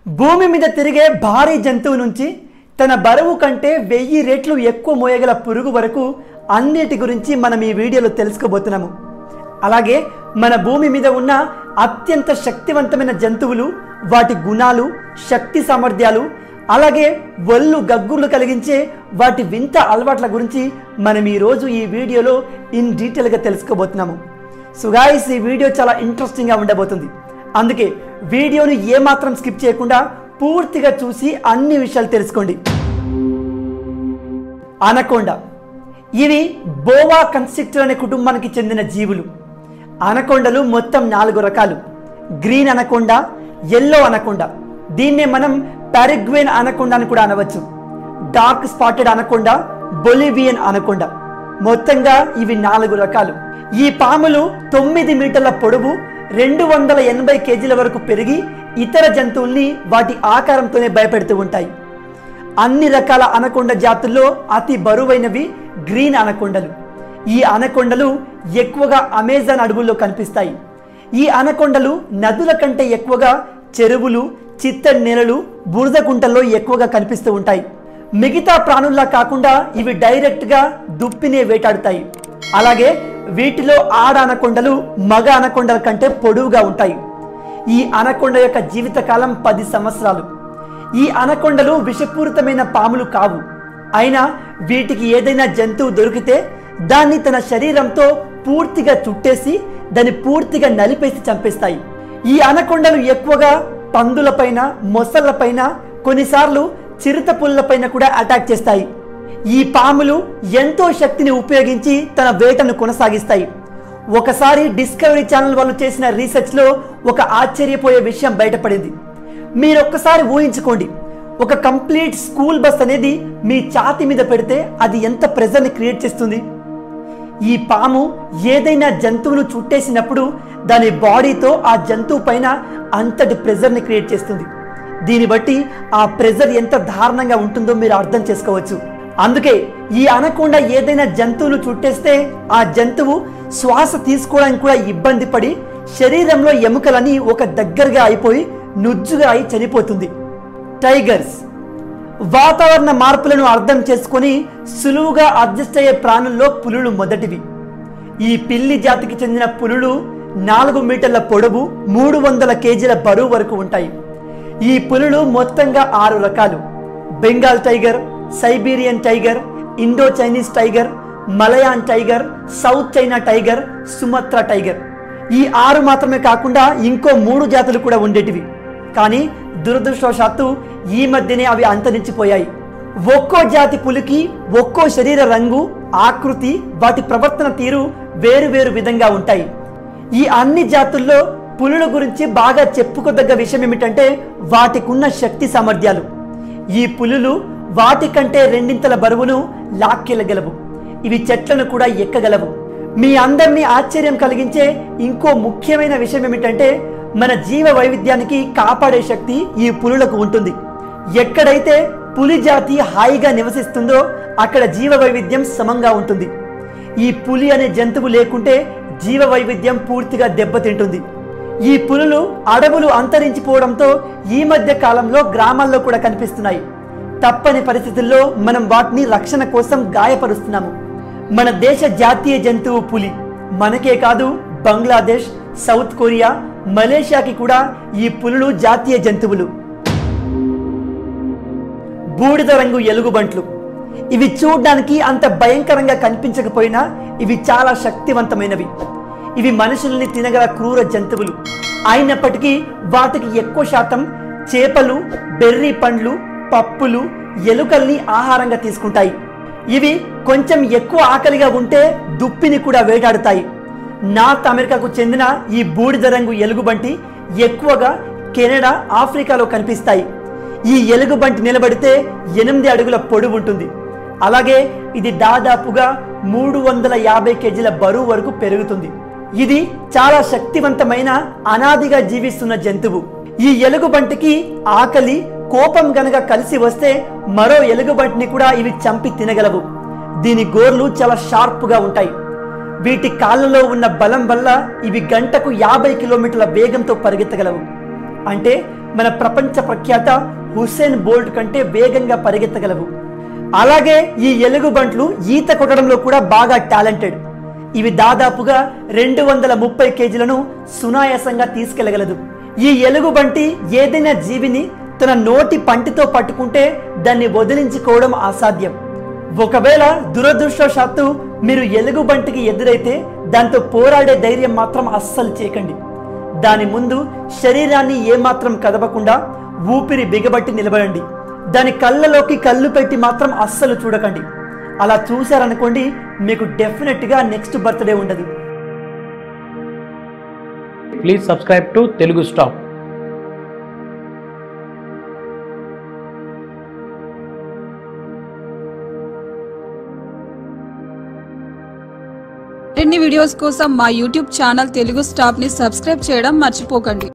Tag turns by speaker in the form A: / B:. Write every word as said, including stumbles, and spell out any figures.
A: భూమి మీద తిరిగే భారీ జంతువు నుంచి తన బరువు కంటే వెయ్యి రెట్లు ఎక్కువ మోయగల పురుగు వరకు అన్నిటి గురించి మనం ఈ వీడియోలో తెలుసుకోబోతున్నాము. అలాగే మన భూమి మీద ఉన్న అత్యంత శక్తివంతమైన జంతువులు, వాటి గుణాలు, శక్తి సామర్థ్యాలు, అలాగే ఒళ్ళు గగ్గుర్లు కలిగించే వాటి వింత అలవాట్ల గురించి మనం ఈరోజు ఈ వీడియోలో ఇన్ డీటెయిల్గా తెలుసుకోబోతున్నాము. సో గాయ్స్, ఈ వీడియో చాలా ఇంట్రెస్టింగ్గా ఉండబోతుంది. అందుకే వీడియోను ఏమాత్రం స్కిప్ చేయకుండా పూర్తిగా చూసి అన్ని విషయాలు తెలుసుకోండి. అనకొండ. ఇవి బోవా కన్స్ట్రిక్టర్ అనే కుటుంబానికి చెందిన జీవులు. అనకొండలు మొత్తం నాలుగు రకాలు. గ్రీన్ అనకొండ, ఎల్లో అనకొండ, దీన్నే మనం పారగ్వేన్ అనకొండ అని కూడా అనవచ్చు. Dark spotted anaconda, Bolivian anaconda, మొత్తంగా ఇవి నాలుగు రకాలు. ఈ పాములు తొమ్మిది మీటర్ల పొడవు, రెండు వందల ఎనభై కేజీల వరకు పెరిగి ఇతర జంతువుల్ని వాటి ఆకారంతోనే భయపెడుతూ ఉంటాయి. అన్ని రకాల అనకొండ జాతుల్లో అతి బరువైనవి గ్రీన్ అనకొండలు. ఈ అనకొండలు ఎక్కువగా అమెజాన్ అడవుల్లో కనిపిస్తాయి. ఈ అనకొండలు నదుల కంటే ఎక్కువగా చెరువులు, చిత్తడి నేలలు, బురద గుంటల్లో ఎక్కువగా కనిపిస్తూ ఉంటాయి. మిగతా ప్రాణుల్లా కాకుండా ఇవి డైరెక్ట్గా దుప్పినే వేటాడుతాయి. అలాగే వీటిలో ఆడ అనకొండలు మగ అనకొండల కంటే పొడవుగా ఉంటాయి. ఈ అనకొండ యొక్క జీవితకాలం పది సంవత్సరాలు. ఈ అనకొండలు విషపూరితమైన పాములు కావు. అయినా వీటికి ఏదైనా జంతువు దొరికితే దాన్ని తన శరీరంతో పూర్తిగా చుట్టేసి దాన్ని పూర్తిగా నలిపేసి చంపేస్తాయి. ఈ అనకొండలు ఎక్కువగా పందులపైన, మొసళ్లపైన, కొన్నిసార్లు చిరుత పుల్లపైన కూడా అటాక్ చేస్తాయి. ఈ పాములు ఎంతో శక్తిని ఉపయోగించి తన వేటను కొనసాగిస్తాయి. ఒకసారి డిస్కవరీ ఛానల్ వాళ్ళు చేసిన రీసెర్చ్లో ఒక ఆశ్చర్యపోయే విషయం బయటపడింది. మీరు ఒక్కసారి ఊహించుకోండి, ఒక కంప్లీట్ స్కూల్ బస్ అనేది మీ ఛాతీ మీద పెడితే అది ఎంత ప్రెజర్ని క్రియేట్ చేస్తుంది. ఈ పాము ఏదైనా జంతువును చుట్టేసినప్పుడు దాని బాడీతో ఆ జంతువు పైన అంతటి ప్రెజర్ని క్రియేట్ చేస్తుంది. దీన్ని బట్టి ఆ ప్రెజర్ ఎంత దారుణంగా ఉంటుందో మీరు అర్థం చేసుకోవచ్చు. అందుకే ఈ అనకొండ ఏదైనా జంతువును చుట్టేస్తే ఆ జంతువు శ్వాస తీసుకోవడానికి కూడా ఇబ్బంది పడి శరీరంలో ఎముకలని ఒక దగ్గరగా అయిపోయి నుజ్జుగా అయి చనిపోతుంది. టైగర్స్. వాతావరణ మార్పులను అర్థం చేసుకొని సులువుగా అడ్జస్ట్ అయ్యే ప్రాణుల్లో పులులు మొదటివి. ఈ పిల్లి జాతికి చెందిన పులులు నాలుగు మీటర్ల పొడవు, మూడు వందల కేజీల బరువు వరకు ఉంటాయి. ఈ పులులు మొత్తంగా ఆరు రకాలు. Bengal tiger, Siberian tiger, Indo Chinese tiger, Malayan tiger, South China tiger, Sumatra tiger. ఈ ఆరు మాత్రమే కాకుండా ఇంకో మూడు జాతులు కూడా ఉండేటివి. కానీ దురదృష్టవశాత్తు ఈ మధ్యనే అవి అంతరించిపోయాయి. ఒక్కో జాతి పులికి ఒక్కో శరీర రంగు, ఆకృతి, వాటి ప్రవర్తన తీరు వేరు వేరు విధంగా ఉంటాయి. ఈ అన్ని జాతుల్లో పులుల గురించి బాగా చెప్పుకోదగ్గ విషయం ఏమిటంటే వాటికున్న శక్తి సామర్థ్యాలు. ఈ పులులు వాటి కంటే రెండింతల బరువును లాక్కెళ్ళగలవు. ఇవి చెట్లను కూడా ఎక్కగలవు. మీ అందరినీ ఆశ్చర్యం కలిగించే ఇంకో ముఖ్యమైన విషయం ఏమిటంటే మన జీవ వైవిధ్యానికి కాపాడే శక్తి ఈ పులులకు ఉంటుంది. ఎక్కడైతే పులి జాతి హాయిగా నివసిస్తుందో అక్కడ జీవ వైవిధ్యం సమంగా ఉంటుంది. ఈ పులి అనే జంతువు లేకుంటే జీవ వైవిధ్యం పూర్తిగా దెబ్బతింటుంది. ఈ పులులు అడవులు అంతరించిపోవడంతో ఈ మధ్య కాలంలో గ్రామాల్లో కూడా కనిపిస్తున్నాయి. తప్పని పరిస్థితుల్లో మనం వాటిని రక్షణ కోసం గాయపరుస్తున్నాము. మన దేశ జాతీయ జంతువు పులి. మనకే కాదు, బంగ్లాదేశ్, సౌత్ కొరియా, మలేషియాకి కూడా ఈ పులులు జాతీయ జంతువులు. బూడిద రంగు ఎలుగుబంట్లు. ఇవి చూడడానికి అంత భయంకరంగా కనిపించకపోయినా ఇవి చాలా శక్తివంతమైనవి. ఇవి మనుషుల్ని తినగల క్రూర జంతువులు. అయినప్పటికీ వాటికి ఎక్కువ శాతం చేపలు, బెర్రీ పండ్లు, పప్పులు, ఎలుకల్ని ఆహారంగా తీసుకుంటాయి. ఇవి కొంచెం ఎక్కువ ఆకలిగా ఉంటే దుప్పిని కూడా వేటాడుతాయి. నార్త్ అమెరికాకు చెందిన ఈ బూడిద రంగు ఎలుగుబంటి ఎక్కువగా కెనడా, ఆఫ్రికాలో కనిపిస్తాయి. ఈ ఎలుగుబంటి నిలబడితే ఎనిమిది అడుగుల పొడవు ఉంటుంది. అలాగే ఇది దాదాపుగా మూడు వందల యాభై కేజీల బరువు వరకు పెరుగుతుంది. ఇది చాలా శక్తివంతమైన, అనాదిగా జీవిస్తున్న జంతువు. ఈ ఎలుగుబంటికి ఆకలి, కోపం గనక కలిసి వస్తే మరో ఎలుగుబంటిని కూడా ఇవి చంపి తినగలవు. దీని గోర్లు చాలా షార్ప్గా ఉంటాయి. వీటి కాళ్ళలో ఉన్న బలం వల్ల ఇవి గంటకు యాభై కిలోమీటర్ల వేగంతో పరిగెత్తగలవు. అంటే మన ప్రపంచ ప్రఖ్యాత హుస్సేన్ బోల్ట్ కంటే వేగంగా పరిగెత్తగలవు. అలాగే ఈ ఎలుగుబంట్లు ఈత కొట్టడంలో కూడా బాగా టాలెంటెడ్. ఇవి దాదాపుగా రెండు వందల ముప్పై కేజీలను సునాయాసంగా తీసుకెళ్లగలదు. ఈ ఎలుగుబంటి ఏదైనా జీవిని తన నోటి పంటితో పట్టుకుంటే దాన్ని వదిలించుకోవడం అసాధ్యం. ఒకవేళ దురదృష్టవశాత్తు మీరు ఎలుగుబంటికి ఎదురైతే దాంతో పోరాడే ధైర్యం మాత్రం అస్సలు చేయకండి. దాని ముందు శరీరాన్ని ఏమాత్రం కదపకుండా ఊపిరి బిగబట్టి నిలబడండి. దాని కళ్ళలోకి కళ్ళు పెట్టి మాత్రం అస్సలు చూడకండి. అలా చూశారనుకోండి, మీకు డెఫినెట్గా నెక్స్ట్ బర్త్డే ఉండదు.
B: Please subscribe to Telugu Stop.
C: మరిన్ని వీడియోస్ కోసం మా యూట్యూబ్ ఛానల్ తెలుగు స్టాప్ ని సబ్స్క్రైబ్ చేయడం మర్చిపోకండి.